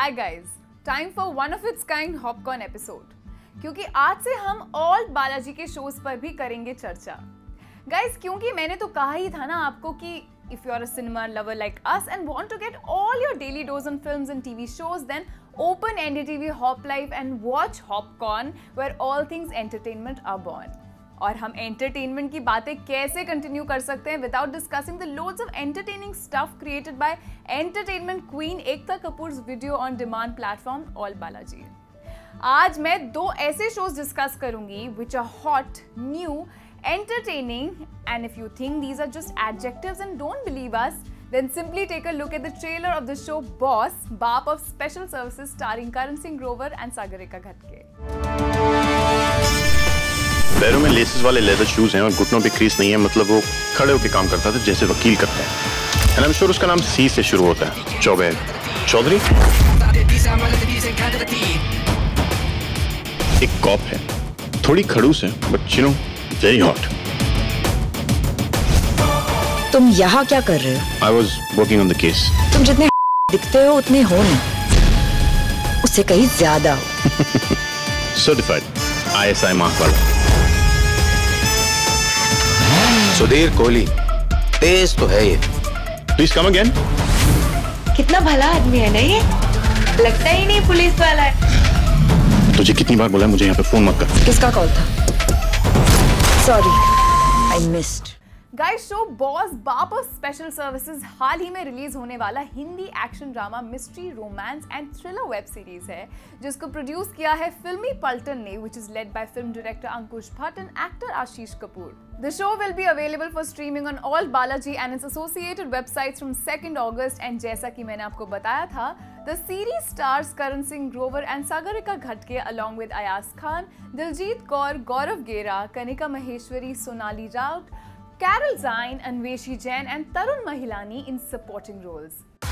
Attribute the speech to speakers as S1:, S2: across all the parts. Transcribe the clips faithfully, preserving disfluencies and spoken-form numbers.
S1: Hi guys, time for one of its kind HOPCorn episode. क्योंकि आज से हम ऑल्ट बालाजी के शोज पर भी करेंगे चर्चा. Guys, क्योंकि मैंने तो कहा ही था ना आपको कि if you are a cinema lover like us and want to get all your daily dose on films and T V shows, then open N D T V Hop Live and watch HOPCorn, where all things entertainment are born. और हम entertainment की बातें कैसे continue कर सकते हैं without discussing the loads of entertaining stuff created by entertainment queen Ekta Kapoor's video on demand platform ALT Balaji. आज मैं दो ऐसे शोज डिस्कस करूंगी which are hot, new, entertaining, and if you think these are just adjectives and don't believe us, then simply take a look at the trailer of the show Boss, Baap of Special Services, starring Karan Singh Grover and Sagarika Ghatke.
S2: पैरों में laces वाले leather shoes हैं और घुटनों पे crease नहीं है, मतलब वो खड़े होकर काम करता था जैसे वकील करते हैं. एंड आई एम श्योर उसका नाम सी से शुरू होता है. चौबे चौधरी एक कॉप है, थोड़ी खड़ूस है, but you know very hot.
S3: तुम यहाँ क्या कर रहे हो?
S2: I was working on the case.
S3: तुम जितने दिखते हो उतने हो नहीं, उससे कहीं ज्यादा हो.
S2: Certified I S I mark वाला.
S4: सुधीर कोहली तेज तो है ये.
S2: Please come again.
S5: कितना भला आदमी है ना ये, लगता ही नहीं पुलिस वाला है.
S2: तुझे कितनी बार बोला है मुझे यहाँ पे फोन मत कर.
S3: किसका कॉल था? Sorry, I missed.
S1: Guys, show Boss Baap of special services हाल ही में रिलीज होने वाला Hindi action drama, mystery, romance and thriller web series है जिसको प्रोड्यूस किया है फिल्मी पलटन ने, which is led by film director Ankush Bhatt and actor Ashish Kapoor. The show will be available for streaming on Alt Balaji and its associated websites from second August. And जैसा कि मैंने आपको बताया था, the series stars Karan Singh Grover and Sagarika Ghatke along with Ayaz Khan, Diljit Kaur, Gaurav Gera, Kanika Maheshwari, Sonali Raut, Carol Zine, Anveshi Jain and Tarun Mahilani in supporting roles.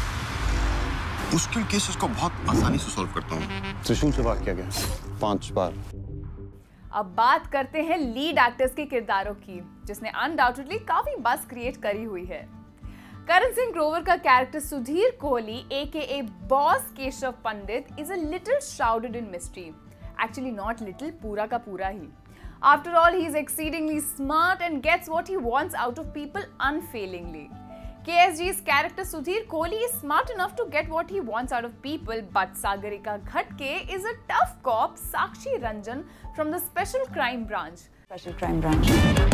S2: मुश्किल cases को बहुत आसानी से solve करता हूँ. त्रिशूल से वार किया गया पांच बार.
S1: अब बात करते हैं लीड एक्टर्स के किरदारों की, जिसने अनडाउटेडली काफी बस क्रिएट करी हुई है. करण सिंह ग्रोवर का character Sudhir Kohli AKA Boss Keshav Pandit is a little shrouded in mystery. Actually not little, पूरा का पूरा ही. After all, he is exceedingly smart and gets what he wants out of people unfailingly. K S G's character Sudhir Kohli is smart enough to get what he wants out of people, but Sagarika Ghatke is a tough cop, Sakshi Ranjan, from the Special Crime Branch.
S5: Special Crime Branch.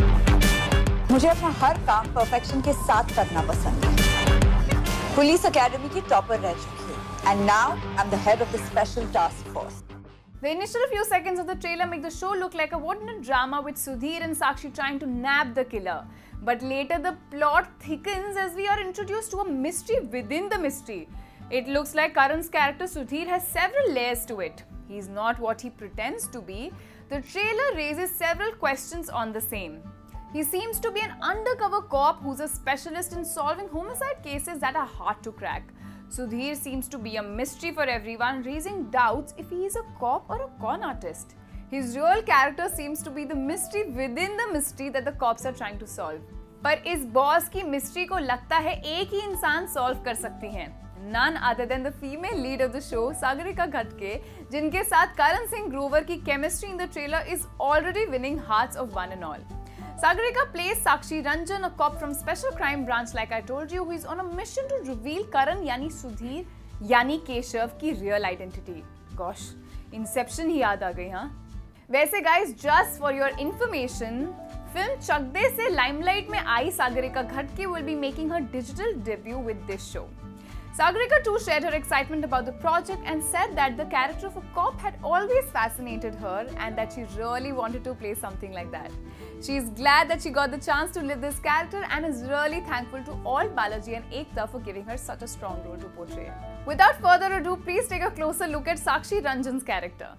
S5: मुझे अपना हर काम perfection के साथ करना पसंद है. Police academy की topper रह चुकी है, and now I'm the head of the Special Task Force.
S1: The initial few seconds of the trailer make the show look like a whodunit drama with Sudhir and Sakshi trying to nab the killer. But later the plot thickens as we are introduced to a mystery within the mystery. It looks like Karan's character Sudhir has several layers to it. He's not what he pretends to be. The trailer raises several questions on the same. He seems to be an undercover cop who's a specialist in solving homicide cases that are hard to crack. Sudhir seems to be a mystery for everyone, raising doubts if he is a cop or a con artist. His real character seems to be the mystery within the mystery that the cops are trying to solve. पर इस boss की mystery को लगता है एक ही इंसान solve कर सकती हैं. None other than the female lead of the show, Sagarika Ghatke, जिनके साथ Karan Singh Grover की chemistry in the trailer is already winning hearts of one and all. Sagarika plays Sakshi Ranjan, a cop from Special Crime Branch, like I told you, who is on a mission to reveal Karan यानी सुधीर यानी केशव की real identity. Gosh, Inception ही याद आ गई. हाँ वैसे guys, just for your information, film Chak De से limelight में आई Sagarika घटके will be making her digital debut with this show. Sagarika too shared her excitement about the project and said that the character of a cop had always fascinated her and that she really wanted to play something like that. She is glad that she got the chance to live this character and is really thankful to Alt Balaji and Ekta for giving her such a strong role to portray. Without further ado, please take a closer look at Sakshi Ranjan's character.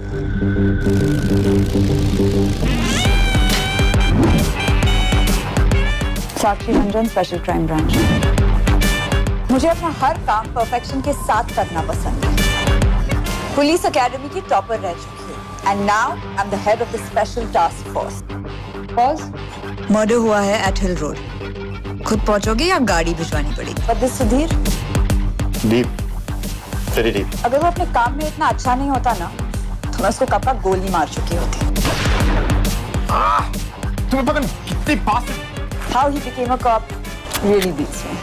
S5: Sakshi Ranjan, Special Crime Branch. मुझे अपना हर काम perfection के साथ करना पसंद है. Police academy की topper रह चुकी है, and now I'm the head of the Special Task Force. Pause.
S3: Murder हुआ है एट हिल रोड. खुद पहुंचोगे या गाड़ी भिजवानी पड़ेगी?
S5: But this Sudhir.
S2: Deep, Steady deep.
S5: अगर वो अपने काम में इतना अच्छा नहीं होता ना, तो मैं उसको कब का गोली मार चुकी होती।
S2: तुम्हें पता नहीं कितनी पास।
S5: How he became a cop really beats me.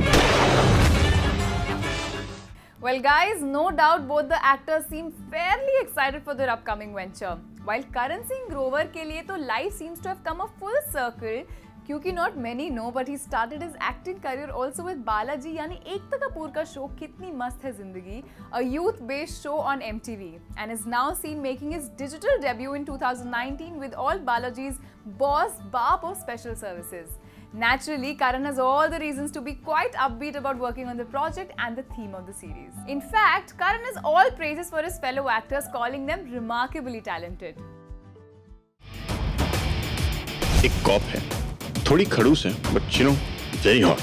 S1: Well guys, no doubt both the actors seem fairly excited for their upcoming venture. While Karan Singh Grover के लिए तो life seems to have come a full circle, क्योंकि not many know but he started his acting career also with Balaji यानी एकता कपूर का show कितनी मस्त है जिंदगी, a youth-based show on M T V, and is now seen making his digital debut in two thousand nineteen with Alt Balaji's Boss Baap of Special Services. Naturally, Karan has all the reasons to be quite upbeat about working on the project and the theme of the series. In fact, Karan has all praises for his fellow actors, calling them remarkably talented.
S2: एक cop है, थोड़ी खड़ूस है, but you know, very hot.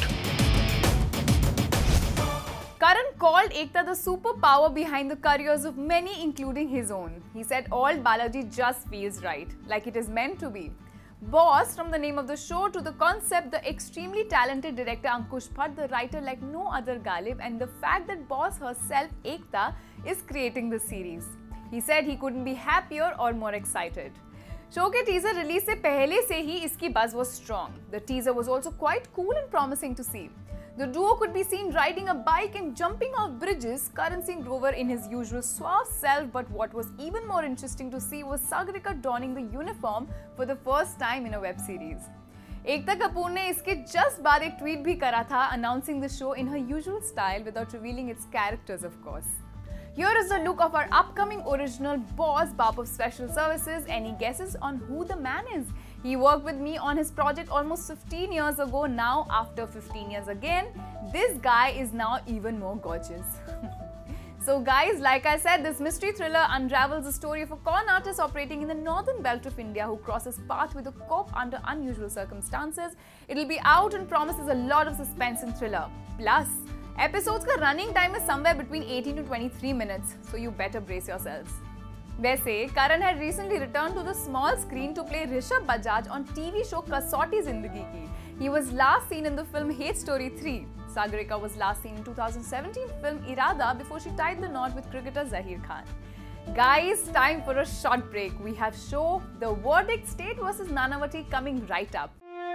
S1: Karan called Ekta the superpower behind the careers of many, including his own. He said Alt Balaji just feels right, like it is meant to be. Boss, from the name of the show to the concept, the extremely talented director Ankush Bhatt, the writer like no other Galib, and the fact that Boss herself, Ekta, is creating this series. He said he couldn't be happier or more excited. Show के teaser release से पहले से ही इसकी buzz was strong. The teaser was also quite cool and promising to see. The duo could be seen riding a bike and jumping off bridges, Karan Singh Grover in his usual suave self, but what was even more interesting to see was Sagarika donning the uniform for the first time in a web series. Ekta Kapoor ने इसके just बाद एक tweet भी करा था announcing the show in her usual style without revealing its characters of course. Here is a look of our upcoming original Boss Baap of Special Services. Any guesses on who the man is? He worked with me on his project almost fifteen years ago. Now, after fifteen years again, this guy is now even more gorgeous. So guys, like I said, this mystery thriller unravels the story of a con artist operating in the northern belt of India who crosses paths with a cop under unusual circumstances. It'll be out and promises a lot of suspense and thriller. Plus, episodes का running time is somewhere between eighteen to twenty-three minutes, so you better brace yourselves. वैसे, Karan had recently returned to the small screen to play Rishabh Bajaj on T V show Kasauti Zindagi Ki. He was last seen in the film Hate Story three. Sagarika was last seen in two thousand seventeen film Irada before she tied the knot with cricketer Zahir Khan. Guys, time for a short break. We have show The Verdict State versus Nanavati coming right up.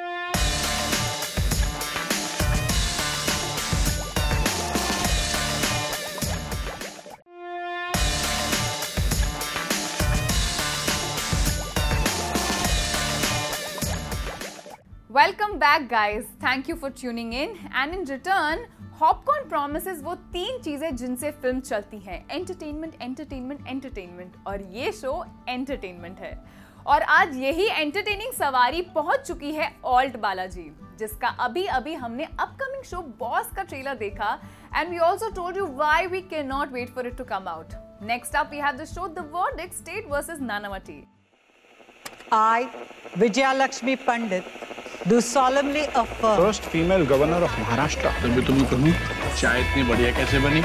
S1: Welcome back guys, thank you for tuning in and in return, HOPCorn promises वो तीन चीजें जिनसे film चलती हैं, entertainment, entertainment, entertainment और ये show entertainment है और आज यही entertaining सवारी पहुंच चुकी है Alt Balaji जिसका अभी अभी हमने upcoming show Boss का ट्रेलर देखा and we also told you why we cannot wait for it to come out. Next up we have the show The Verdict State versus Nanavati.
S6: I, Vijaya Lakshmi Pandit, do solemnly affirm.
S7: First female governor of Maharashtra. तब भी तुम्हें कहूँ, चाय इतनी बढ़िया कैसे बनी?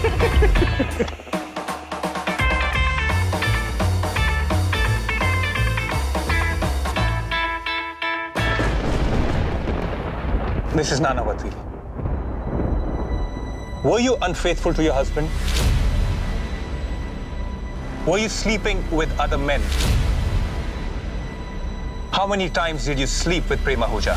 S8: Missus Nanavati, were you unfaithful to your husband? Were you sleeping with other men? How many times did you sleep with Prema Ahuja?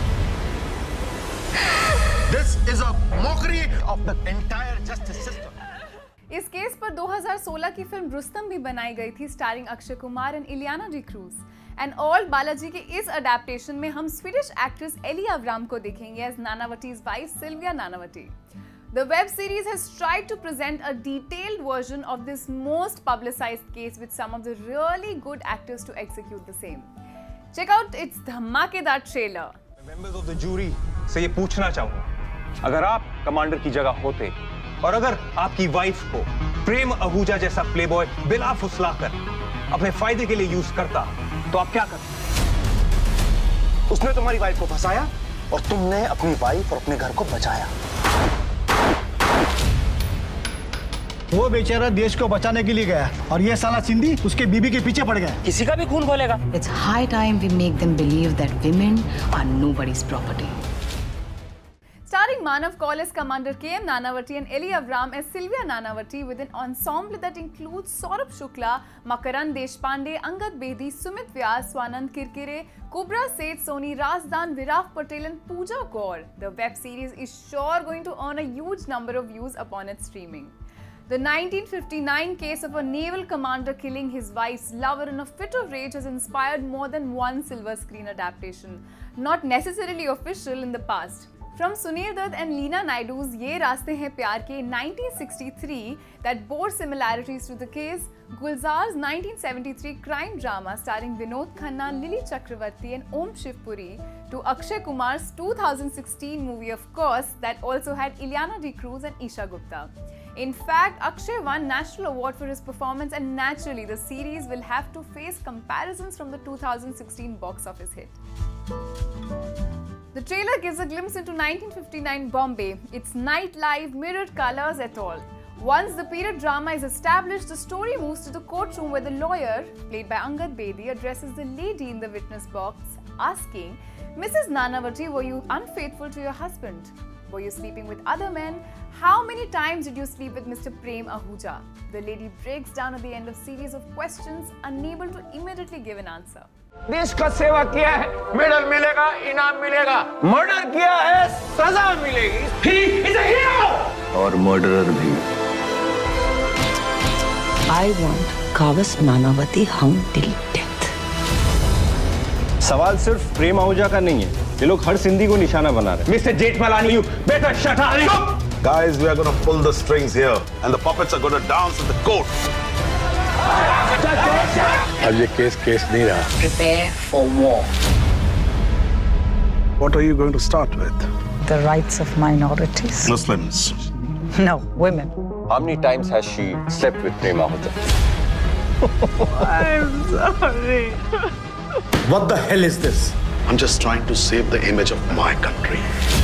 S9: This is a mockery of the entire justice system.
S1: इस case पर दो हज़ार सोलह की film Rustam भी बनाई गई थी starring Akshay Kumar and Ileana D'Cruz and ALT Balaji के इस अडेप्टेशन में हम स्वीडिश एक्ट्रेस एली अवराम को देखेंगे as Nanavati's wife Sylvia Nanavati. The web series has tried to present a detailed version of this most publicized case with some of the really good actors to execute the same. Check out its धमाकेदार trailer.
S8: Members of the jury से ये पूछना चाहूँगा, अगर आप commander की जगह होते और अगर आपकी वाइफ को प्रेम आहूजा जैसा प्लेबॉय बिला फुसलाकर अपने फायदे के लिए यूज करता, तो आप क्या करते?
S9: उसने तुम्हारी वाइफ को फंसाया और तुमने अपनी वाइफ और अपने घर को बचाया.
S7: वो बेचारा देश को बचाने के लिए गया और ये साला सिंधी उसके बीबी के पीछे पड़ गया.
S8: किसी का भी खून खोलेगा.
S3: It's high time we make them believe that women are nobody's property.
S1: Starring Starring Manav Kaul as Commander K M Nanavati and Eli Avram as Sylvia Nanavati, with an ensemble that includes Saurabh Shukla, Makaran Deshpande, Angad Bedi, Sumit Vyas, Swanand Kirkire, Kubra Seth, Soni Razdan, Viraf Patel and Pooja Kaur. The web series is sure going to earn a huge number of views upon its streaming. The nineteen fifty-nine case of a naval commander killing his wife's lover in a fit of rage has inspired more than one silver screen adaptation, not necessarily official in the past. From Sunil Dutt and Leena Naidu's Ye Raaste Hain Pyar Ke in nineteen sixty-three that bore similarities to the case, Gulzar's nineteen seventy-three crime drama starring Vinod Khanna, Lily Chakravarti and Om Shivpuri, to Akshay Kumar's two thousand sixteen movie Of Course that also had Ileana D'Cruz and Isha Gupta. In fact, Akshay won National Award for his performance, and naturally the series will have to face comparisons from the two thousand sixteen box office hit. The trailer gives a glimpse into nineteen fifty-nine Bombay, its nightlife, mirrored colours et al. Once the period drama is established, the story moves to the courtroom where the lawyer, played by Angad Bedi, addresses the lady in the witness box, asking, "Missus Nanavati, were you unfaithful to your husband? Were you sleeping with other men? How many times did you sleep with Mister Prem Ahuja?" The lady breaks down at the end of series of questions, unable to immediately give an answer.
S10: देश का सेवा किया है, medal मिलेगा, इनाम मिलेगा। Murder किया है, सजा मिलेगी। He is a hero!
S4: और मर्डरर भी।
S3: I want Kavas Nanavati hung till death.
S8: सवाल सिर्फ प्रेम आहूजा का नहीं है, ये लोग हर सिंधी को निशाना बना रहे हैं।
S10: Mister Jethmalani, you better shut up!
S9: Guys, we are going to pull the strings here, and the puppets are going to dance in the court.
S2: अब ये केस केस नहीं रहा.
S3: Prepare for war.
S7: What are you going to start with?
S6: The rights of minorities.
S9: Muslims.
S6: No, women.
S8: How many times has she slept with Prem Ahuja?
S6: I'm sorry.
S9: What the hell is this? I'm just trying to save the image of my country.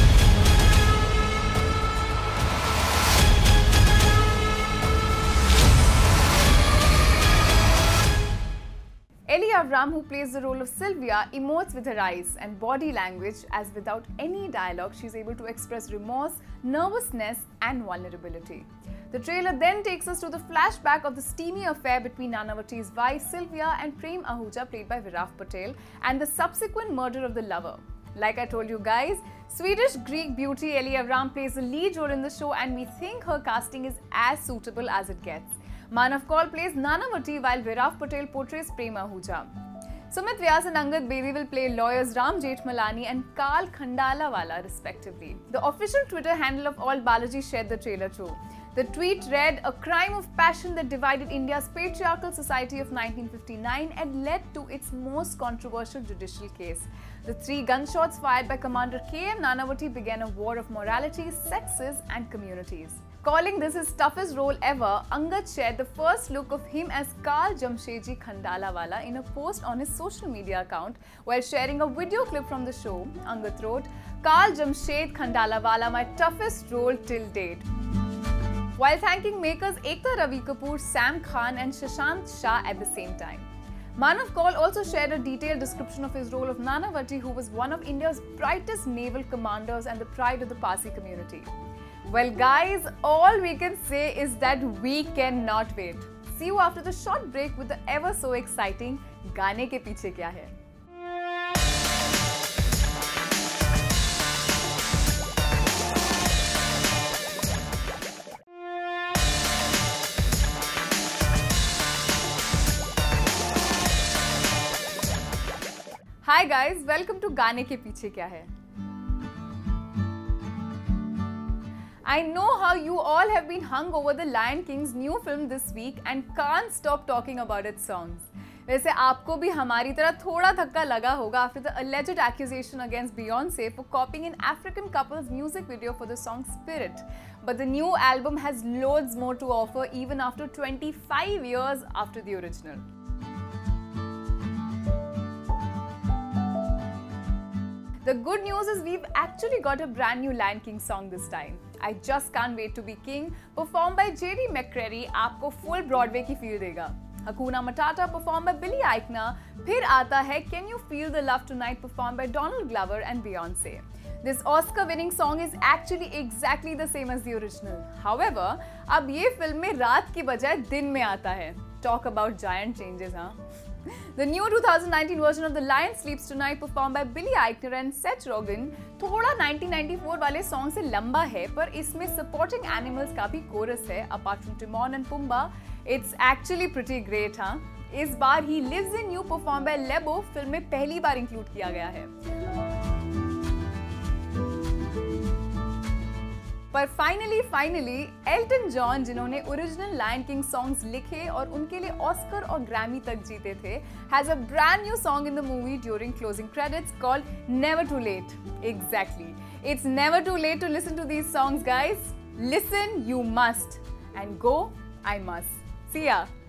S1: Eli Avram, who plays the role of Sylvia, emotes with her eyes and body language, as without any dialogue she is able to express remorse, nervousness and vulnerability. The trailer then takes us to the flashback of the steamy affair between Nanavati's wife Sylvia and Prem Ahuja, played by Viraf Patel, and the subsequent murder of the lover. Like I told you guys, Swedish Greek beauty Eli Avram plays the lead role in the show, and we think her casting is as suitable as it gets. Manav Kaul plays Nanavati while Viraf Patel portrays Prem Ahuja. Sumit Vyas and Angad Bedi will play lawyers Ram Jethmalani and Karl Khandalawala respectively. The official Twitter handle of Alt Balaji shared the trailer too. The tweet read, "A crime of passion that divided India's patriarchal society of nineteen fifty-nine and led to its most controversial judicial case. The three gunshots fired by Commander K M Nanavati began a war of morality, sexes and communities." Calling this his toughest role ever, Angad shared the first look of him as Karl Jamshedji Khandalawala in a post on his social media account. While sharing a video clip from the show, Angad wrote, "Karl Jamshed Khandalawala, my toughest role till date." While thanking makers Ekta Ravi Kapoor, Sam Khan and Shashant Shah at the same time. Manav Kaul also shared a detailed description of his role of Nanavati, who was one of India's brightest naval commanders and the pride of the Parsi community. Well guys, all we can say is that we cannot wait. See you after the short break with the ever so exciting Gaane Ke Piche Kya Hai. Hi guys, welcome to Gaane Ke Piche Kya Hai. I know how you all have been hung over the Lion King's new film this week and can't stop talking about its songs. वैसे आपको भी हमारी तरह थोड़ा धक्का लगा होगा after the alleged accusation against Beyonce for copying an African couple's music video for the song Spirit. But the new album has loads more to offer even after twenty-five years after the original. The good news is we've actually got a brand new Lion King song this time. I Just Can't Wait to Be King, performed by J D McCreary, आपको full Broadway की feel देगा. Hakuna Matata performed by Billy Eichner. फिर आता है Can You Feel the Love Tonight performed by Donald Glover and Beyonce. This Oscar-winning song is actually exactly the same as the original. However, अब ये film में रात की बजाय दिन में आता है. Talk about giant changes, huh? The new twenty nineteen version of The Lion Sleeps Tonight performed by Billy Eichner and Seth Rogen थोड़ा nineteen ninety-four वाले सॉन्ग से लंबा है, पर इसमें supporting animals का भी कोरस है. Apart from Timon and Pumbaa, it's actually pretty great, हाँ? इस बार He Lives in You performed by Lebo फिल्म में पहली बार इंक्लूड किया गया है. पर फाइनली फाइनली एल्टन जॉन, जिन्होंने ओरिजिनल लायन किंग सॉन्ग्स लिखे और उनके लिए ऑस्कर और ग्रैमी तक जीते थे, has a brand new song in the movie during closing credits called never too late. Exactly, it's never too late to listen to these songs guys. Listen you must and go I must. See या.